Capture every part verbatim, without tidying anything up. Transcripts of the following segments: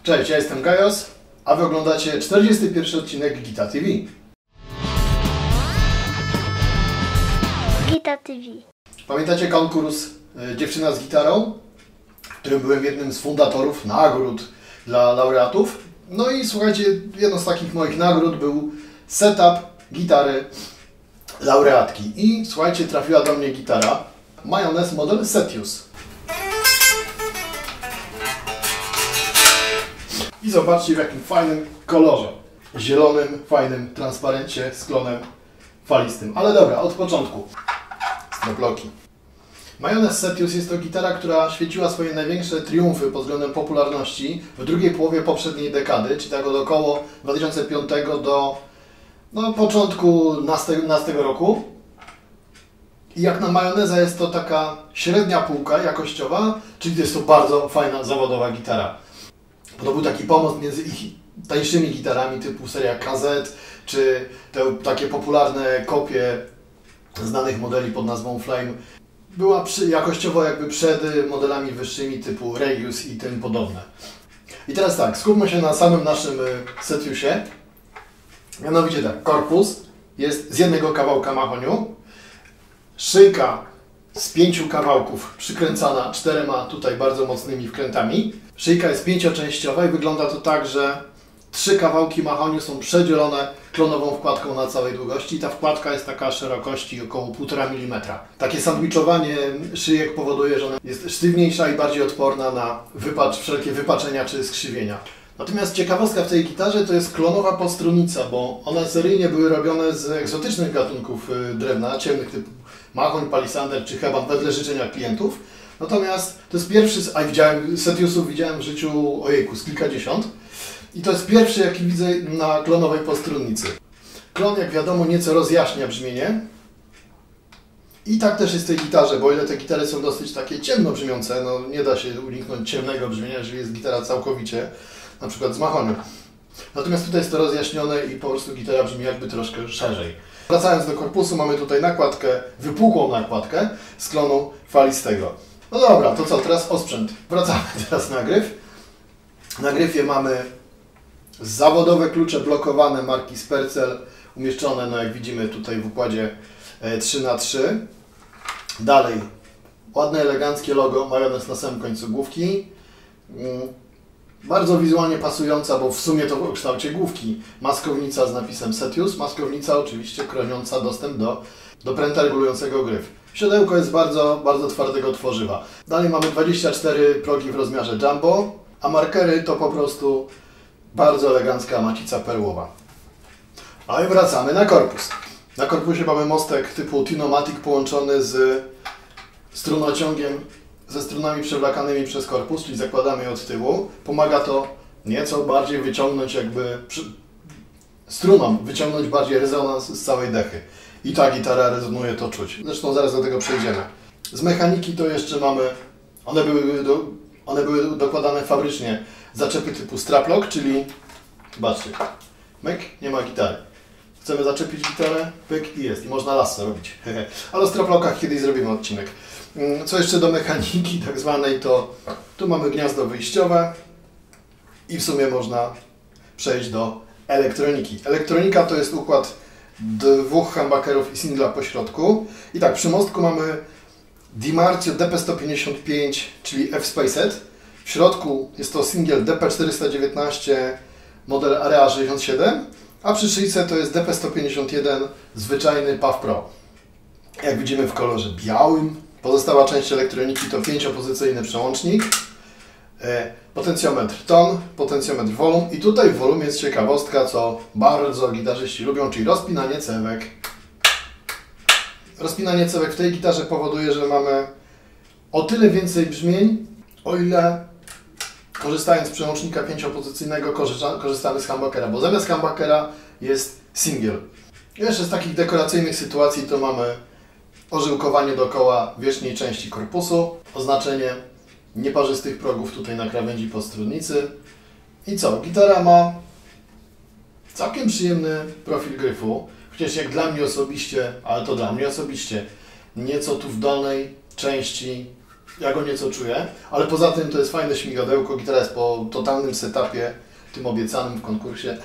Cześć, ja jestem Gajos, a Wy oglądacie czterdziesty pierwszy odcinek Gita T V. Gita T V. Pamiętacie konkurs y, Dziewczyna z gitarą, w którym byłem jednym z fundatorów nagród dla laureatów? No i słuchajcie, jedną z takich moich nagród był setup gitary laureatki. I słuchajcie, trafiła do mnie gitara Mayonez model Setius. I zobaczcie, w jakim fajnym kolorze. Zielonym, fajnym transparencie z klonem falistym. Ale dobra, od początku. Stroploki. Mayonez Setius jest to gitara, która świeciła swoje największe triumfy pod względem popularności w drugiej połowie poprzedniej dekady, czyli tak od około dwa tysiące piątego do no, początku następnego roku. I jak na Mayoneza jest to taka średnia półka jakościowa, czyli jest to bardzo fajna, zawodowa gitara. To był taki pomost między ich tańszymi gitarami typu seria K Z, czy te takie popularne kopie znanych modeli pod nazwą Flame. Była przy, jakościowo jakby przed modelami wyższymi typu Regius i tym podobne. I teraz tak, skupmy się na samym naszym Setiusie. Mianowicie tak, korpus jest z jednego kawałka mahoniu, szyjka z pięciu kawałków przykręcana czterema tutaj bardzo mocnymi wkrętami. Szyjka jest pięcioczęściowa i wygląda to tak, że trzy kawałki mahoniu są przedzielone klonową wkładką na całej długości. Ta wkładka jest taka szerokości około półtora milimetra. Takie sandwichowanie szyjek powoduje, że ona jest sztywniejsza i bardziej odporna na wypacz, wszelkie wypaczenia czy skrzywienia. Natomiast ciekawostka w tej gitarze to jest klonowa postrunnica, bo one seryjnie były robione z egzotycznych gatunków drewna, ciemnych typu mahoń, palisander czy heban wedle życzenia klientów. Natomiast to jest pierwszy, a widziałem, Setiusów widziałem w życiu, ojejku, z kilkadziesiąt. I to jest pierwszy, jaki widzę na klonowej postrunnicy. Klon, jak wiadomo, nieco rozjaśnia brzmienie. I tak też jest w tej gitarze, bo o ile te gitary są dosyć takie ciemno brzmiące, no nie da się uniknąć ciemnego brzmienia, jeżeli jest gitara całkowicie, na przykład z mahoniu. Natomiast tutaj jest to rozjaśnione i po prostu gitara brzmi jakby troszkę szerzej. Wracając do korpusu, mamy tutaj nakładkę, wypukłą nakładkę z klonu falistego. No dobra, to co, teraz osprzęt. Wracamy teraz na gryf. Na gryfie mamy zawodowe klucze blokowane marki Spercel, umieszczone, no jak widzimy tutaj w układzie trzy na trzy. Dalej, ładne, eleganckie logo, Mayonez na samym końcu główki. Bardzo wizualnie pasująca, bo w sumie to w kształcie główki. Maskownica z napisem Setius, maskownica oczywiście chroniąca dostęp do, do pręta regulującego gryf. Siodełko jest bardzo, bardzo twardego tworzywa. Dalej mamy dwadzieścia cztery progi w rozmiarze jumbo, a markery to po prostu bardzo elegancka macica perłowa. A i wracamy na korpus. Na korpusie mamy mostek typu Tinomatic połączony z strunociągiem, ze strunami przewlakanymi przez korpus, czyli zakładamy je od tyłu. Pomaga to nieco bardziej wyciągnąć jakby przy, struną, wyciągnąć bardziej rezonans z całej dechy. I ta gitara rezonuje, to czuć. Zresztą zaraz do tego przejdziemy. Z mechaniki to jeszcze mamy, one były, do, one były dokładane fabrycznie zaczepy typu straplock, czyli zobaczcie, myk, nie ma gitary. Chcemy zaczepić gitarę, pyk i jest. I można lasso robić. Ale o straplockach kiedyś zrobimy odcinek. Co jeszcze do mechaniki tak zwanej, to tu mamy gniazdo wyjściowe i w sumie można przejść do elektroniki. Elektronika to jest układ dwóch humbuckerów i singla po środku. I tak, przy mostku mamy Dimarzio D P sto pięćdziesiąt pięć, czyli F-Spaced. W środku jest to singiel D P czterysta dziewiętnaście, model Area sześćdziesiąt siedem, a przy szyjce to jest D P sto pięćdziesiąt jeden, zwyczajny P A W Pro. Jak widzimy w kolorze białym. Pozostała część elektroniki to pięciopozycyjny przełącznik, potencjometr ton, potencjometr volum i tutaj w volum jest ciekawostka, co bardzo gitarzyści lubią, czyli rozpinanie cewek. Rozpinanie cewek w tej gitarze powoduje, że mamy o tyle więcej brzmień, o ile korzystając z przełącznika pięciopozycyjnego korzystamy z humbuckera, bo zamiast humbuckera jest singiel. Jeszcze z takich dekoracyjnych sytuacji to mamy ożyłkowanie dookoła wierzchniej części korpusu, oznaczenie nieparzystych progów tutaj na krawędzi postrunnicy. I co? Gitara ma całkiem przyjemny profil gryfu, chociaż jak dla mnie osobiście, ale to dla mnie osobiście, nieco tu w dolnej części Ja go nieco czuję, ale poza tym to jest fajne śmigadełko. Gitara jest po totalnym setupie, tym obiecanym w konkursie.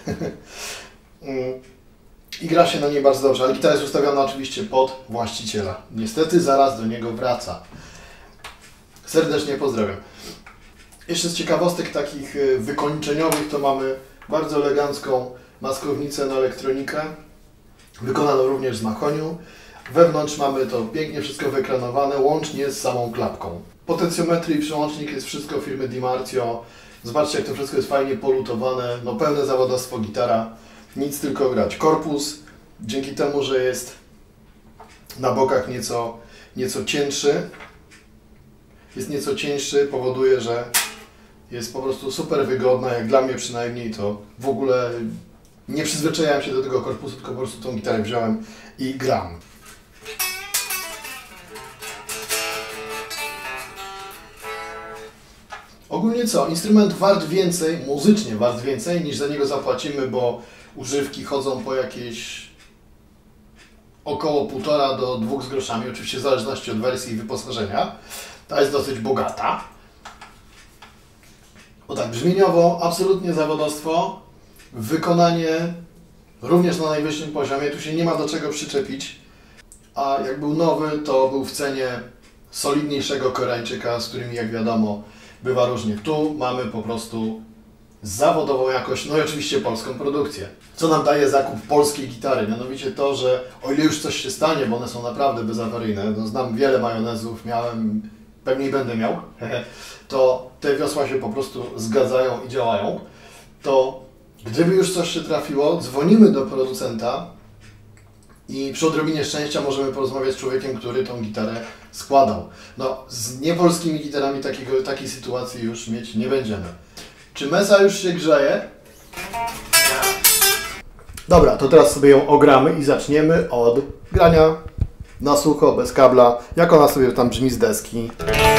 I gra się na niej bardzo dobrze, ale gitara jest ustawiona oczywiście pod właściciela. Niestety zaraz do niego wraca. Serdecznie pozdrawiam. Jeszcze z ciekawostek takich wykończeniowych to mamy bardzo elegancką maskownicę na elektronikę, wykonaną również z mahoniu. Wewnątrz mamy to pięknie wszystko wyekranowane, łącznie z samą klapką. Potencjometry i przełącznik jest wszystko firmy DiMarzio. Zobaczcie, jak to wszystko jest fajnie polutowane, no pełne zawodowstwo gitara, nic tylko grać. Korpus, dzięki temu, że jest na bokach nieco, nieco cięższy, jest nieco cieńszy, powoduje, że jest po prostu super wygodna, jak dla mnie przynajmniej, to w ogóle nie przyzwyczajałem się do tego korpusu, tylko po prostu tą gitarę wziąłem i gram. Ogólnie co? Instrument wart więcej, muzycznie wart więcej, niż za niego zapłacimy, bo używki chodzą po jakieś około półtora do dwóch z groszami, oczywiście w zależności od wersji i wyposażenia. Ta jest dosyć bogata. O tak, brzmieniowo absolutnie zawodowstwo, wykonanie również na najwyższym poziomie, tu się nie ma do czego przyczepić, a jak był nowy, to był w cenie solidniejszego Koreańczyka, z którymi, jak wiadomo, bywa różnie. Tu mamy po prostu zawodową jakość, no i oczywiście polską produkcję. Co nam daje zakup polskiej gitary? Mianowicie to, że o ile już coś się stanie, bo one są naprawdę bezawaryjne, no znam wiele majonezów, miałem, pewnie i będę miał, to te wiosła się po prostu zgadzają i działają, to gdyby już coś się trafiło, dzwonimy do producenta i przy odrobinie szczęścia możemy porozmawiać z człowiekiem, który tą gitarę składał. No, z niepolskimi gitarami takiego, takiej sytuacji już mieć nie będziemy. Czy mesa już się grzeje? Dobra, to teraz sobie ją ogramy i zaczniemy od grania na sucho, bez kabla, jak ona sobie tam brzmi z deski.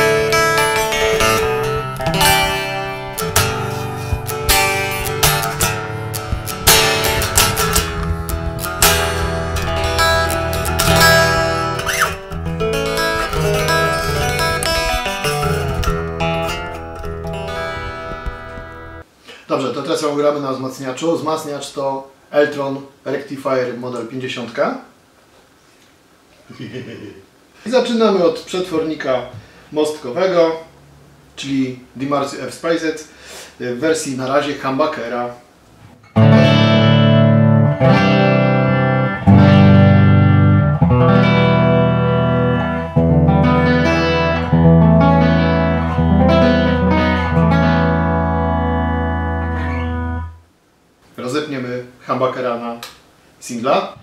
Dobrze, to teraz ją gramy na wzmacniaczu. Wzmacniacz to Eltron Rectifier model pięćdziesiąt. I zaczynamy od przetwornika mostkowego, czyli DiMarzio F-Spaced w wersji na razie humbuckera. Rozepniemy humbuckera na singla.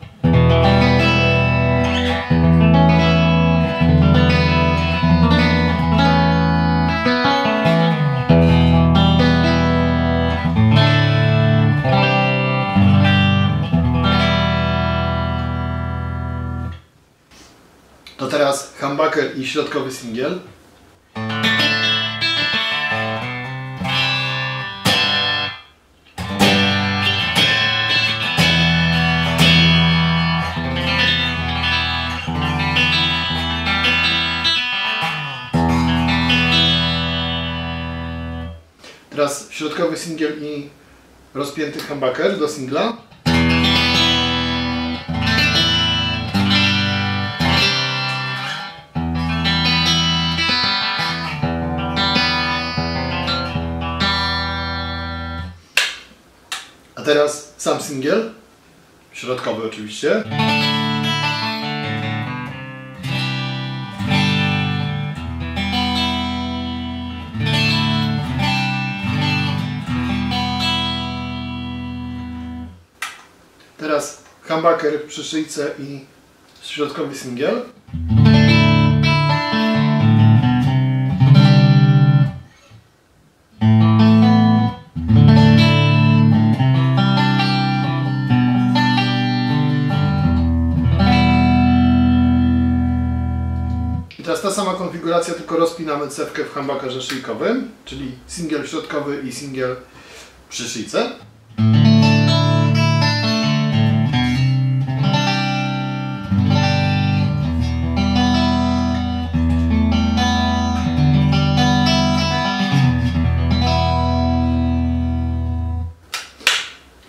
To teraz humbucker i środkowy singiel. Teraz środkowy singiel i rozpięty humbucker do singla. A teraz sam singiel, środkowy oczywiście. Teraz humbucker przy szyjce i środkowy singiel. I teraz ta sama konfiguracja, tylko rozpinamy cewkę w humbuckerze szyjkowym, czyli singiel środkowy i singiel przy szyjce.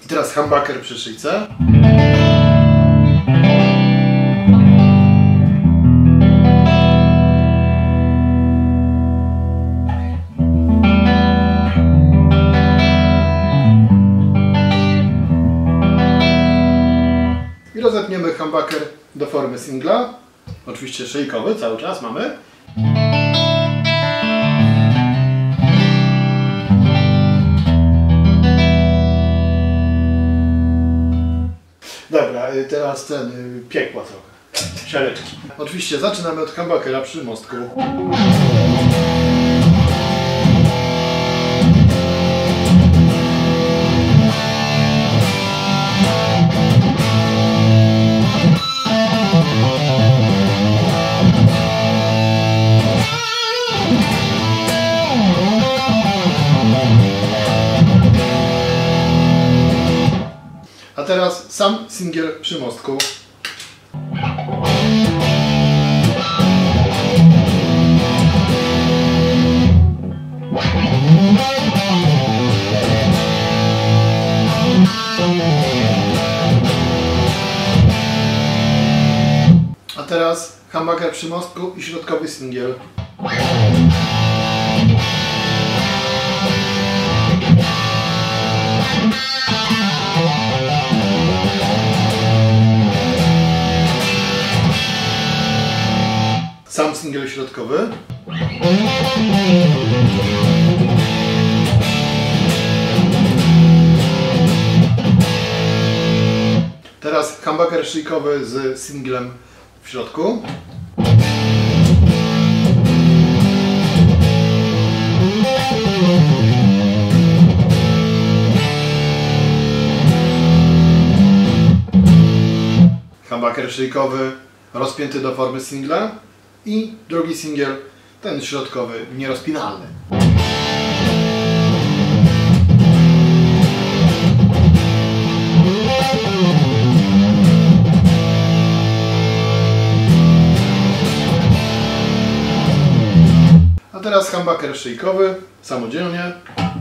teraz humbucker przy szyjce. I rozepniemy humbucker do formy singla. Oczywiście szyjkowy cały czas mamy. Dobra, teraz ten piekła trochę. Siareczki. Oczywiście zaczynamy od humbuckera przy mostku. A teraz sam singiel przy mostku. A teraz humbucker przy mostku i środkowy singiel. Sam singiel środkowy. Teraz humbucker szyjkowy z singlem w środku. Humbucker szyjkowy rozpięty do formy singla. I drugi singiel, ten środkowy, nierozpinalny. A teraz humbucker szyjkowy, samodzielnie.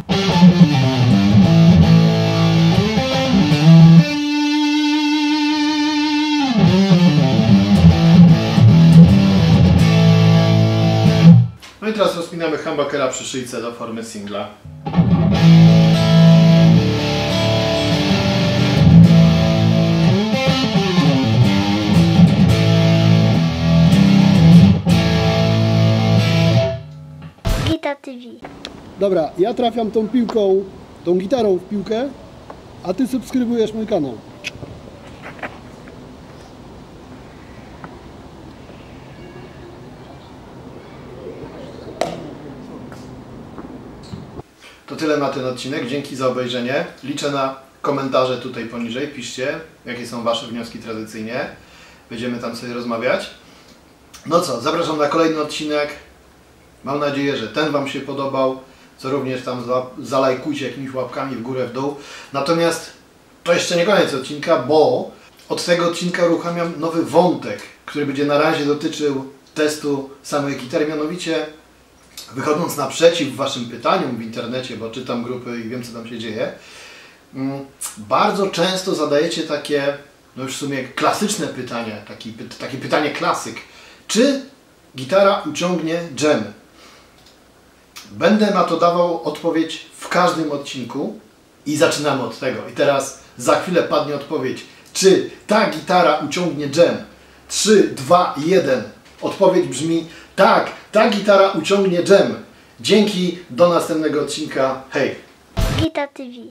No i teraz rozpinamy humbuckera przy szyjce do formy singla. Gita T V. Dobra, ja trafiam tą piłką, tą gitarą w piłkę, a ty subskrybujesz mój kanał. To tyle na ten odcinek. Dzięki za obejrzenie. Liczę na komentarze tutaj poniżej. Piszcie, jakie są Wasze wnioski tradycyjnie. Będziemy tam sobie rozmawiać. No co, zapraszam na kolejny odcinek. Mam nadzieję, że ten Wam się podobał. Co również tam zalajkujcie jakimiś łapkami w górę, w dół. Natomiast to jeszcze nie koniec odcinka, bo od tego odcinka uruchamiam nowy wątek, który będzie na razie dotyczył testu samej gitary. Mianowicie, wychodząc naprzeciw Waszym pytaniom w internecie, bo czytam grupy i wiem, co tam się dzieje, bardzo często zadajecie takie, no już w sumie klasyczne pytanie, taki, takie pytanie klasyk. Czy gitara uciągnie dżem? Będę na to dawał odpowiedź w każdym odcinku i zaczynamy od tego. I teraz za chwilę padnie odpowiedź. Czy ta gitara uciągnie dżem? trzy, dwa, jeden. Odpowiedź brzmi tak, ta gitara uciągnie dżem. Dzięki, do następnego odcinka. Hej! Gita T V.